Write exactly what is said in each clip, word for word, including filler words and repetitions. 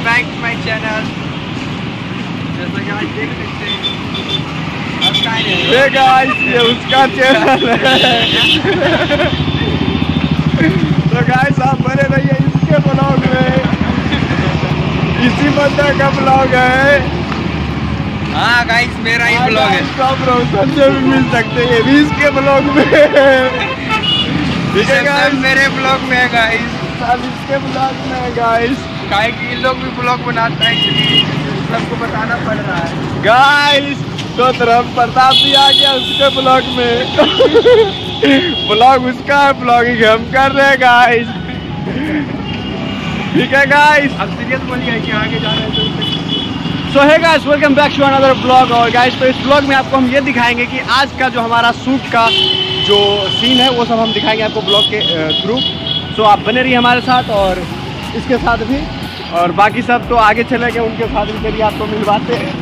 Welcome back to my channel. जैसा कि आप देख सकते हैं ये गाइस ये उसका चैनल है। तो गाइस आप बने रहिए इसके ब्लॉग में, इसी बंदे का ब्लॉग है। हाँ गाइस मेरा ही ब्लॉग है, सब संजय भी मिल सकते हैं, ये भी इसके ब्लॉग में ठीक है गाइस, मेरे ब्लॉग में है गाइस, सब इसके ब्लॉग में है गाइस। काहे कि ये लोग भी ब्लॉग बनाता है इसलिए सबको बताना पड़ रहा है गाइस। तो तरफ प्रताप भी आ गया उसके ब्लॉग में ब्लॉग उसका है, ब्लॉगिंग हम कर रहे हैं गाइस। ठीक है गाइस, अब सीरियस बोलिए कि आगे जा रहे हैं। सो है guys, welcome back to another blog. और गाइस तो इस ब्लॉग में आपको हम ये दिखाएंगे कि आज का जो हमारा शूट का जो सीन है वो सब हम दिखाएंगे आपको ब्लॉग के थ्रू। सो आप बने रहिए हमारे साथ और इसके साथ भी, और बाकी सब तो आगे चले गए, उनके साथ भी चलिए आपको मिलवाते हैं।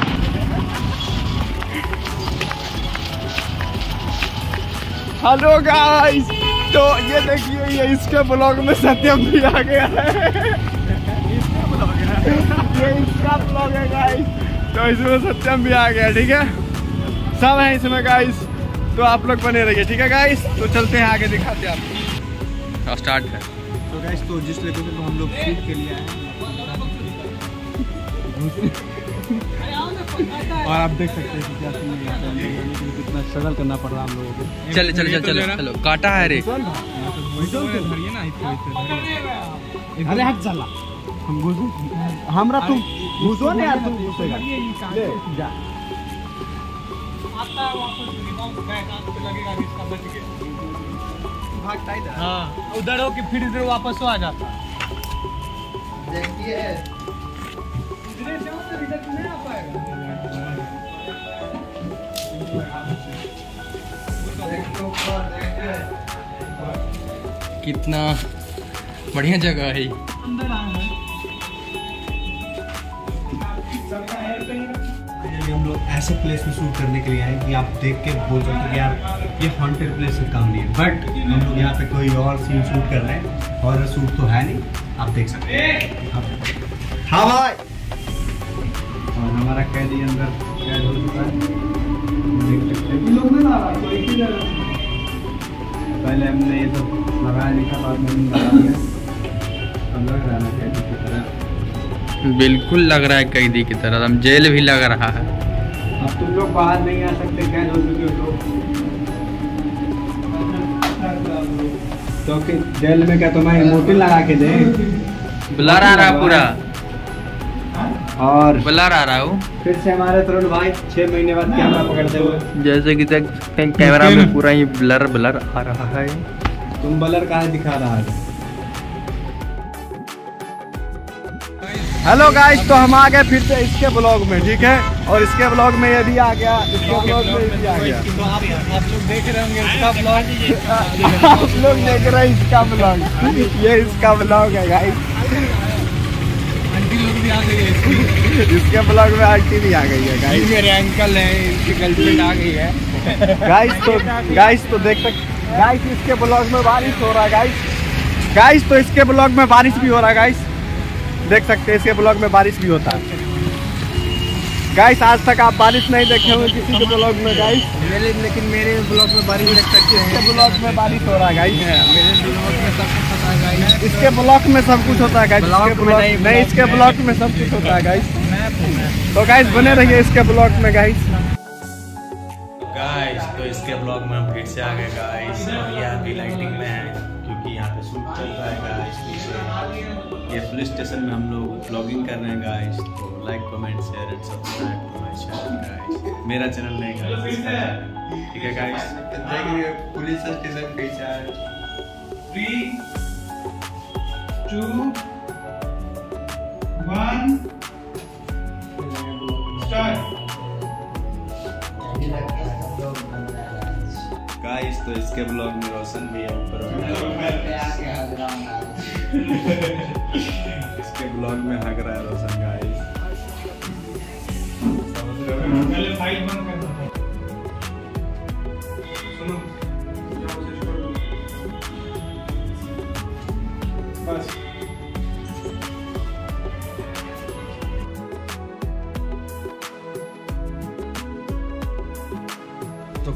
हेलो गाइस, तो ये देखिए ये इसके ब्लॉग में सत्यम भी आ गया है इसका ब्लॉग है, ये इसका ब्लॉग है गाइस। तो इसमें सत्यम भी आ गया, ठीक है, सब है इसमें गाइस। तो आप लोग बने रहिए, ठीक है गाइस। तो चलते हैं आगे, दिखाते हैं आपको, स्टार्ट है। तो गाइस तो जिस लोकेशन को हम लोग शूट के लिए आए हैं और आप देख सकते हैं कि क्या कितना स्ट्रगल करना पड़ रहा है हम लोगों को। चले चले चलो चलो चलो काटा है रे, अरे हट चला हम घुसो, हमरा तुम घुसो नहीं यार, तुम घुसेगा ले जा आता वापस रिबाउंड बैक हाथ पे लगेगा इसका बच के भागता इधर। हां उधर हो कि फिर इधर वापस आ जाता। देखिए इधर से तो इधर नहीं आ पाएगा। कितना बढ़िया जगह है। अंदर आ गए हम लोग ऐसे प्लेस में शूट करने के लिए आए कि आप देख के बोल सकते हैं यार ये हॉन्टेड प्लेस से काम नहीं है, बट हम लोग यहाँ पे कोई और सीन शूट कर रहे हैं, हॉरर शूट तो है नहीं, आप देख सकते हैं। हाँ भाई, और हमारा कैदी अंदर कैद हो चुका है, देख सकते हैं। लोग नहीं ला रहा, कोई की जगह पहले हमने ये सब लगाया नहीं था, बाद में लगा दिया। अब लग रहा है कैदी की तरह, बिल्कुल लग रहा है कैदी की तरह, हम जेल भी लग रहा है। अब तुम लोग बाहर नहीं आ सकते, कैद हो चुके हो तो कि जेल में क्या तुम्हें मोटिन लगा के दे, ब्लर आ रहा पूरा, और ब्लर आ रहा हो फिर से हमारे तरुण भाई छह महीने बाद कैमरा पकड़ते हुए, जैसे कि कैमरा में पूरा ही ब्लर ब्लर आ रहा है। तुम ब्लर कहाँ दिखा रहा है। हेलो गाइस, तो हम आ गए फिर से इसके ब्लॉग में, ठीक है, और इसके ब्लॉग में ये भी आ गया, इसके ब्लॉग में ये भी आ गया। तो आप आप लोग देख रहे होंगे इसका ब्लॉग, आप लोग देख रहे हैं इसका ब्लॉग, ये इसका ब्लॉग है गाइस। आंटी लोग भी आ गई है इसके ब्लॉग में, आंटी भी आ गई है गाइस, मेरे अंकल है, इसकी गर्लफ्रेंड आ गई है गाइस। तो गाइस तो देख सकते गाइस इसके ब्लॉग में बारिश हो रहा है गाइस। गाइस तो इसके ब्लॉग में बारिश भी हो रहा है गाइस, देख सकते हैं इसके ब्लॉग में बारिश भी होता है गाइस। आज तक आप बारिश नहीं देखे होंगे किसी के ब्लॉग में गाइस, लेकिन मेरे ब्लॉग में बारिश देख सकते हैं। इसके ब्लॉग में बारिश हो रहा है गाइस, मेरे ब्लॉग में सब कुछ होता है गाइस, इसके ब्लॉग में सब कुछ होता है गाइस, नहीं इसके ब्लॉग में सब कुछ होता है गाइस। तो गाइस बने रहिए इसके ब्लॉग में गाइस। गाइस तो इसके ब्लॉग में हम फिर से आ गए गाइस, और ये अभी लाइटिंग में है क्योंकि यहाँ पे शूट चल रहा है गाइस। ये पुलिस स्टेशन में हम लोग ब्लॉगिंग कर रहे हैं गाइस। तो like comment share and subscribe to my channel guys, मेरा चैनल नहीं गाइस, ठीक है गाइस। देखिए पुलिस स्टेशन कैसा है। Three two one start guys. तो इसके ब्लॉग में रोशन भी है ऊपर, इसके ब्लॉग में हग रहा है रोशन गाइस। पहले फाइल बंद कर दो, सुनो बस।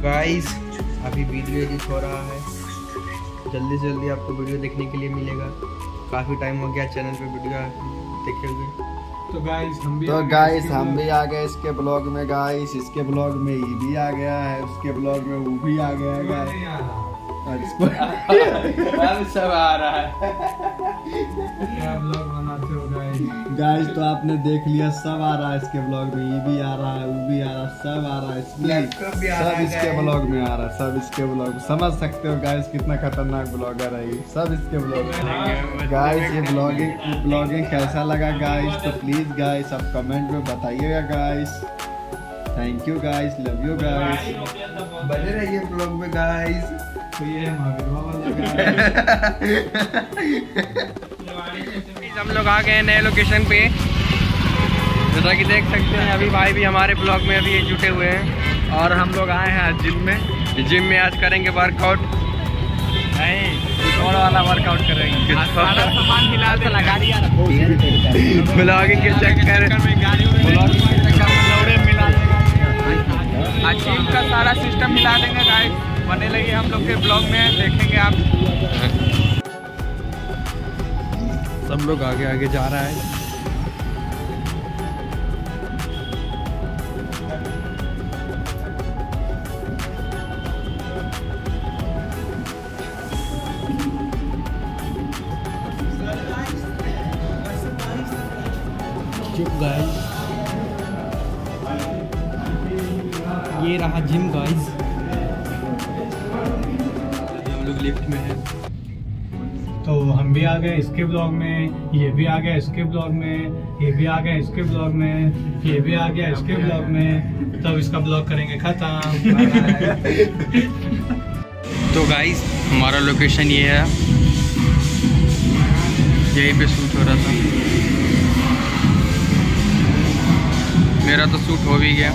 गाइस अभी वीडियो एडिट हो रहा है, जल्दी से जल्दी आपको वीडियो देखने के लिए मिलेगा। काफ़ी टाइम हो गया चैनल पे वीडियो देखे हुए। तो गाइस हम भी तो गाइस हम भी आ गए इसके ब्लॉग में। गाइस इसके ब्लॉग में ये भी आ गया है, उसके ब्लॉग में वो भी आ गया है गाइस। अब सब आ रहा है। क्या ब्लॉग बनाते हो गाइस? गाइस तो आपने देख लिया, सब आ रहा है इसके ब्लॉग में। ये भी आ रहा है, वो भी आ रहा है, सब आ रहा है इसमें, सब इसके ब्लॉग में आ रहा है, सब इसके ब्लॉग में। समझ सकते हो गाइस कितना खतरनाक ब्लॉगर है ये, सब इसके ब्लॉग में। गाइस ये ब्लॉगिंग ब्लॉगिंग कैसा लगा गाइस? तो प्लीज गाइस आप कमेंट में बताइएगा guys. Thank you guys, love you guys, बने रहिए ब्लॉग में गाइस। तो ये है महावीर वाला। हम लोग आ गए हैं नए लोकेशन पे, जैसा कि देख सकते हैं। अभी भाई भी हमारे ब्लॉग में अभी जुटे हुए हैं और हम लोग आए हैं आज जिम में। जिम में आज करेंगे वर्कआउट, नहीं और वाला वर्कआउट करेंगे। सामान मिला के लगा दिया ब्लॉगिंग के चक्कर में, गाड़ी मिला आज जिम का सारा सिस्टम मिला देंगे गाइस। बने लगे हम लोग के ब्लॉग में, देखेंगे आप। सब लोग आगे आगे जा रहा है। चुप गाइस, ये रहा जिम गाइस। हम लोग लिफ्ट में हैं। तो हम भी आ गए इसके ब्लॉग में, ये भी आ गया इसके ब्लॉग में, ये भी आ गया इसके ब्लॉग में, ये भी आ गया इसके ब्लॉग में। तब इसका ब्लॉग करेंगे खत्म। तो गाइस हमारा लोकेशन ये है, यहीं पे शूट हो रहा था। मेरा तो शूट हो भी गया।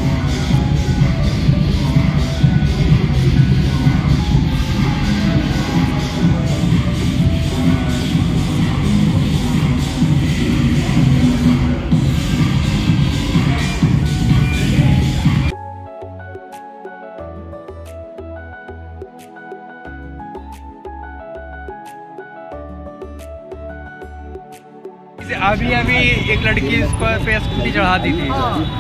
अभी अभी एक लड़की इस पर पे स्कूटी चढ़ा दी थी।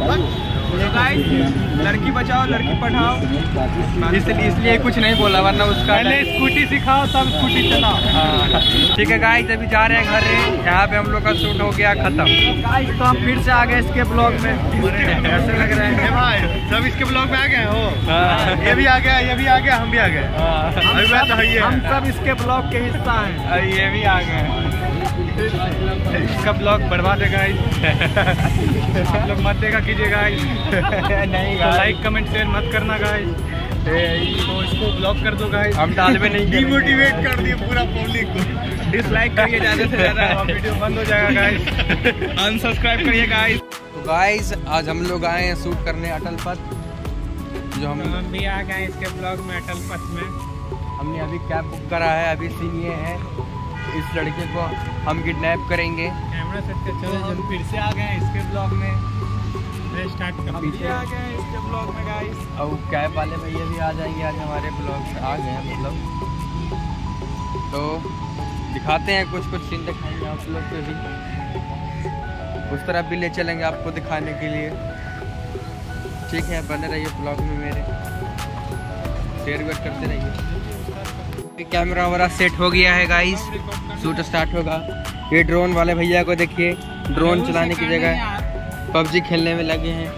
लड़की बचाओ लड़की पढ़ाओ, इसलिए इसलिए कुछ नहीं बोला, वरना उसका पहले स्कूटी सिखाओ तब स्कूटी चलाओ। हाँ ठीक है गाइस, अभी जा रहे हैं घर। यहाँ पे हम लोग का शूट हो गया खत्म। गाइस तो हम फिर से आ गए इसके ब्लॉग में। ऐसे लग रहा है भाई सब इसके ब्लॉग में आ गए हो। ये भी आ गया, ये भी आ गया, हम भी आ गए। हम सब इसके ब्लॉग के हिस्सा हैं। ये भी आ गए। इसका ब्लॉग बढ़वा देगा आप लोग मत देखा कीजिए गाइस। नहीं तो लाइक कमेंट शेयर मत करना गाइस। तो इसको ब्लॉक कर दो गाइस। हम डालवे नहीं, डिमोटिवेट कर दिए पूरा पब्लिक को। डिसलाइक करिए ज़्यादा से ज़्यादा, वीडियो बंद हो जाएगा गाइस। अनसब्सक्राइब करिए गाइस। तो गाइस आज हम लोग आए हैं शूट करने अटल पथ, जो हम हम भी आ गए इसके ब्लॉग में अटल पथ में। हमने अभी कैब बुक करा है। अभी सीन ये है, इस लड़के को हम किडनैप करेंगे। कैमरा सेट कर चलो, हम फिर से आ गए इसके ब्लॉग में। स्टार्ट कर पीछे आ गए इसके ब्लॉग में गाइस। और कैब वाले भैया भी आ जाएंगे आज हमारे ब्लॉग में, आ गए हैं मतलब। तो दिखाते हैं, कुछ कुछ सीन दिखाएंगे आप लोग पे भी, उस तरफ भी ले चलेंगे आपको दिखाने के लिए। ठीक है, बने रहिए ब्लॉग में मेरे, शेयर वेट करते रहिए। कैमरा वगैरह सेट हो गया है गाइस, शूट स्टार्ट होगा। ये ड्रोन वाले भैया को देखिए, ड्रोन चलाने की जगह पबजी खेलने में लगे हैं।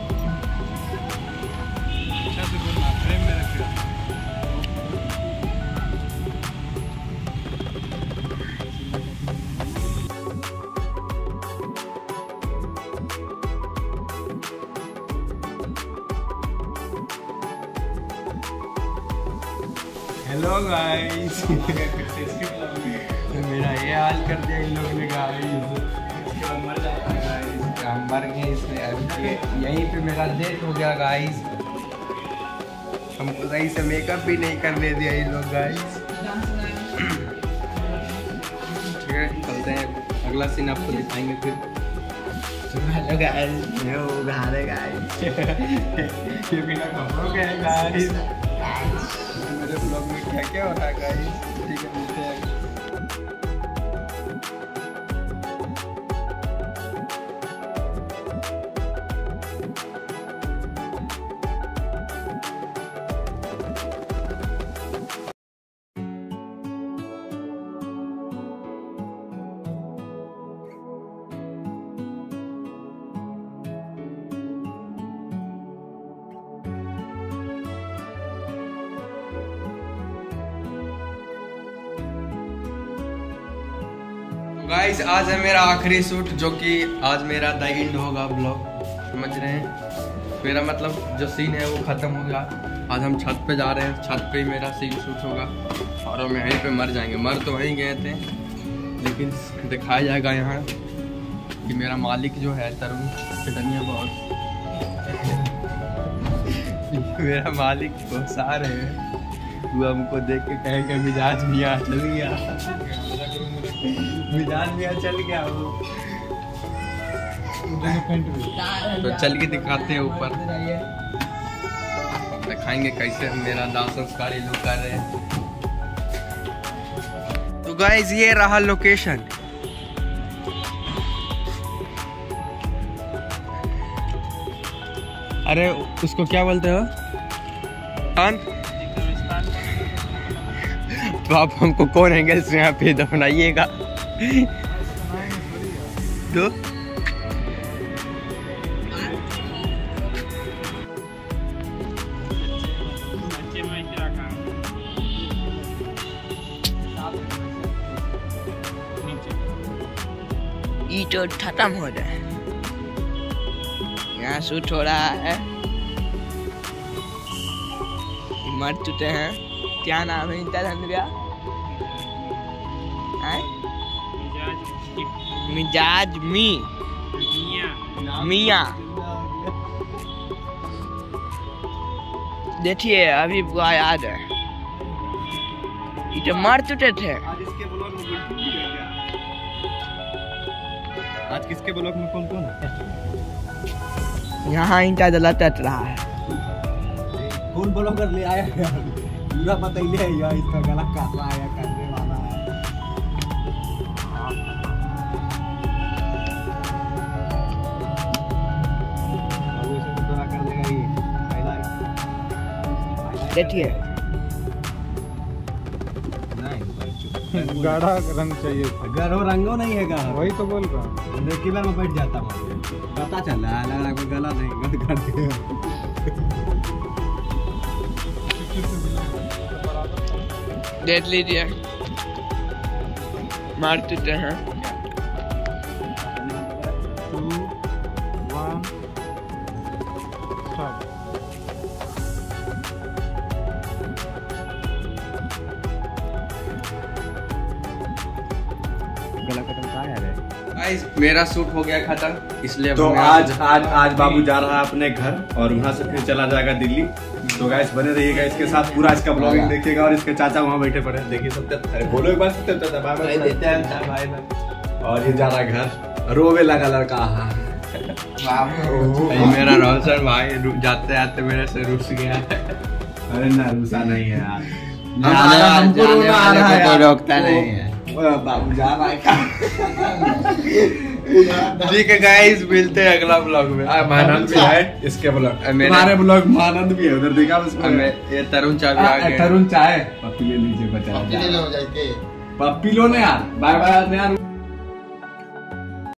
Hello guys. मेरा ये हाल कर दिया इन लोगों ने गाइस। हम मर गए इसमें। यहीं पे मेरा डेथ हो गया गाइस। हमको सही से मेकअप भी नहीं करने दिया इन लोग गाइस। ठीक है, चलते हैं, अगला सीन आपको दिखाएंगे फिर। हेलो गाइस, ये बिना कपड़ों के गाइस। मेरे ब्लॉग में क्या क्या हो रहा है गाइस, ठीक है मिलते हैं। गाइस आज है मेरा आखिरी शूट, जो कि आज मेरा द एंड होगा ब्लॉग, समझ रहे हैं। मेरा मतलब जो सीन है वो ख़त्म हो गया। आज हम छत पे जा रहे हैं, छत पे ही मेरा सीन शूट होगा और हम यहीं पे मर जाएंगे। मर तो वहीं गए थे, लेकिन दिखाया जाएगा यहाँ कि मेरा मालिक जो है तरुण चटनिया बॉस मेरा मालिक बहुत सारे हैं, वो हमको देख के कहेंगे मिजाज मियाँ चल गया मिजाज मियाँ चल गया वो। तो चल के दिखाते हैं ऊपर, दिखाएंगे कैसे मेरा दाह संस्कार ये लोग कर रहे हैं। तो गाइस ये रहा लोकेशन। अरे उसको क्या बोलते हो? तो आप हमको कौन एंगल से यहाँ पे दफनाइएगा तो ये तो खत्म हो रहा है, यहाँ शूट हो रहा है, मर चुके हैं। क्या नाम है इनका? धनव्या मिजाज मी मियाँ। देखिए अभी बुआ याद है, ये तो मर चुके थे। आज इसके ब्लॉग में गुड्डू भी है क्या? आज किसके ब्लॉग में कौन कौन है? यहाँ इनका जला टच रहा है। कौन ब्लॉगर ले आया यार, पूरा पता ही है यार, इसका गला काट रहा है, करने वाला है। देखिए गाढ़ा रंग चाहिए, गरो रंगो नहीं है गाढ़ा, वही तो बोल रहा हूँ। देखी बार में बैठ जाता हूँ, पता चल रहा है, लग रहा है कोई गला नहीं गल करते हैं। देख लीजिए मार चुके हैं। Two one start. गला खत्म कहाँ है रे? गाइस मेरा शूट हो गया खत्म, इसलिए तो मैं आज आज आज बाबू जा रहा है अपने घर और वहाँ से फिर चला जाएगा दिल्ली। तो गाइस बने रहिएगा इसके साथ, पूरा इसका ब्लॉगिंग देखिएगा। और इसके चाचा वहाँ बैठे पड़े हैं, देखिए सब। अरे बोलो एक बार सत्य चाचा, बाय बाय देते हैं भाई भाई। और ये जा रहा है घर, रोवे लगा लड़का। ये मेरा रोशन भाई जाते आते मेरे से रुस गया। अरे ना रुसा नहीं है यार, हमको रोना आ रहा है, कोई रोकता नहीं है। बाबू जा रहा है। ठीक है गाइस, मिलते हैं अगला ब्लॉग में। मानंद भी है इसके ब्लॉग, तुम्हारे ब्लॉग मानंद भी है उधर, देखा उसमें। ये तरुण चाबी आ गए। तरुण चाय पप्पी ले लीजिए, बचा पप्पी ले लो जाके, पप्पी लो ना यार। बाय बाय यार।